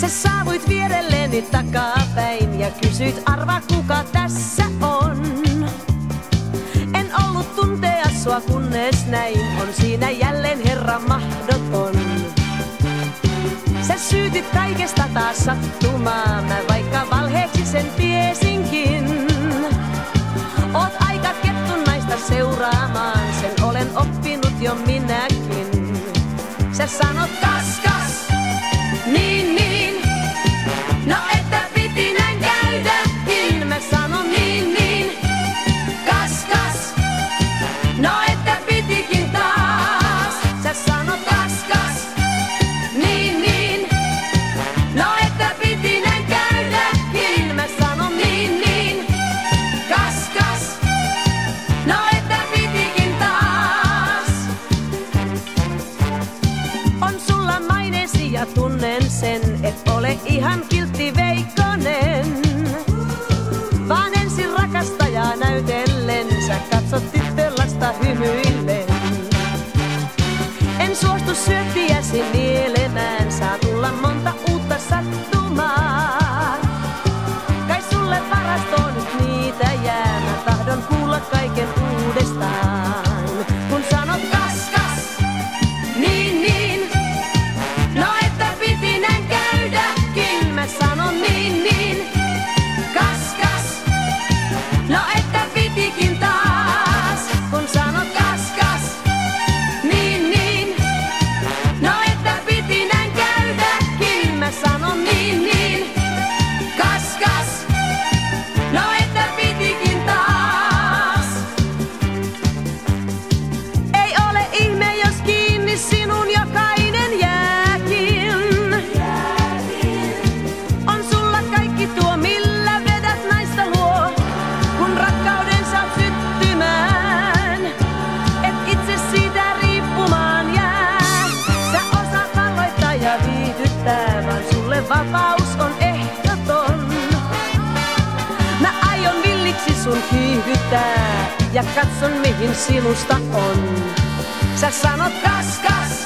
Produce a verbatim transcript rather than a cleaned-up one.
Saavuit vierelleni takapäin ja kysyit arvaa kuka tässä on. En ollut tuntea sua kunnes näin, on siinä jälleen herra mahdoton. Sä syytit kaikesta taas sattumaa, mä vaikka valheeksi sen tiesinkin. Oot aika kettu naista seuraamaan, sen olen oppinut jo minäkin. Sä sanot kas kas, niin niin, no että piti näin käydäkin. Mä sanon niin niin, kas kas, no että pitikin taas. Sä sanot kas kas, niin niin, no että piti näin käydäkin. Mä sanon niin niin, kas kas, no että pitikin taas. On sulla maineesi ja tunnen sen, et ole ihan kiltti veikkonen. Vaan ensin rakastajaa näytellen, sä katsot tyttölasta hymyillen. En suostu syöttiäsi nielemään, saa tulla monta uutta sattumaa. Kai sulle varastoon nyt niitä jää, mä tahdon kuulla kaiken uudestaan. Kun sanot kas kas, niin niin, no että piti näin käydäkin. Mä sanon niin niin, kas kas, no että pitikin taas. Kun sanot kas kas, niin niin, no että piti näin käydäkin. Mä sanon niin niin, kas kas, no että pitikin taas. Ei ole ihme jos kiinni sinun jokainen jääkin. On sulla kaikki tuo millä vedät naista luo, kun rakkauden saat syttymään. Et itse siitä riippumaan jää. Sä osaat valloittaa ja viihdyttää, vaan sulle vapaus on ehdoton. Mä aion villiksi sun kiihdyttää ja katson mihin sinusta on. Sä sanot kas kas,